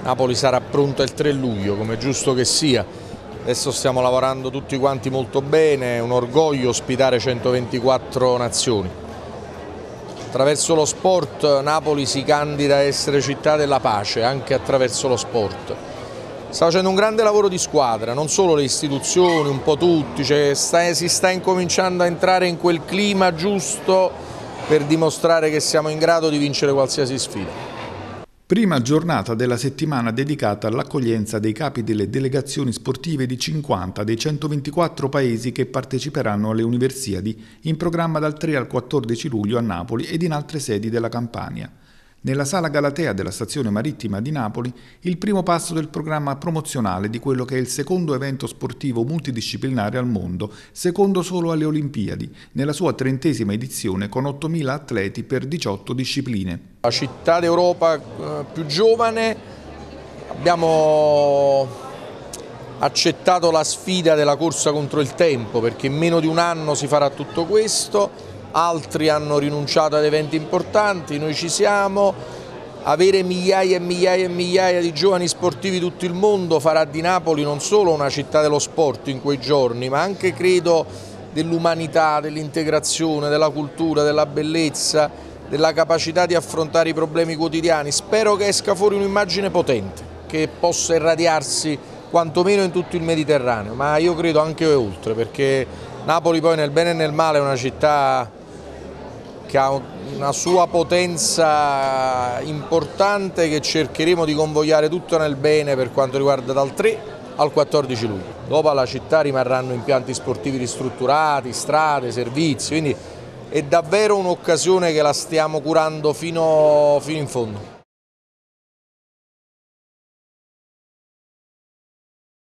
Napoli sarà pronta il 3 luglio, come è giusto che sia. Adesso stiamo lavorando tutti quanti molto bene, è un orgoglio ospitare 124 nazioni. Attraverso lo sport Napoli si candida a essere città della pace, anche attraverso lo sport. Sta facendo un grande lavoro di squadra, non solo le istituzioni, un po' tutti, si sta incominciando a entrare in quel clima giusto per dimostrare che siamo in grado di vincere qualsiasi sfida. Prima giornata della settimana dedicata all'accoglienza dei capi delle delegazioni sportive di 50 dei 124 paesi che parteciperanno alle Universiadi, in programma dal 3 al 14 luglio a Napoli ed in altre sedi della Campania. Nella Sala Galatea della stazione marittima di Napoli, il primo passo del programma promozionale di quello che è il secondo evento sportivo multidisciplinare al mondo, secondo solo alle Olimpiadi, nella sua 30ª edizione con 8.000 atleti per 18 discipline. La città d'Europa più giovane, abbiamo accettato la sfida della corsa contro il tempo, perché in meno di un anno si farà tutto questo. Altri hanno rinunciato ad eventi importanti, noi ci siamo. Avere migliaia e migliaia e migliaia di giovani sportivi di tutto il mondo farà di Napoli non solo una città dello sport in quei giorni, ma anche, credo, dell'umanità, dell'integrazione, della cultura, della bellezza, della capacità di affrontare i problemi quotidiani. Spero che esca fuori un'immagine potente, che possa irradiarsi quantomeno in tutto il Mediterraneo, ma io credo anche oltre, perché Napoli poi nel bene e nel male è una città che ha una sua potenza importante che cercheremo di convogliare tutto nel bene per quanto riguarda dal 3 al 14 luglio. Dopo alla città rimarranno impianti sportivi ristrutturati, strade, servizi, quindi è davvero un'occasione che la stiamo curando fino in fondo.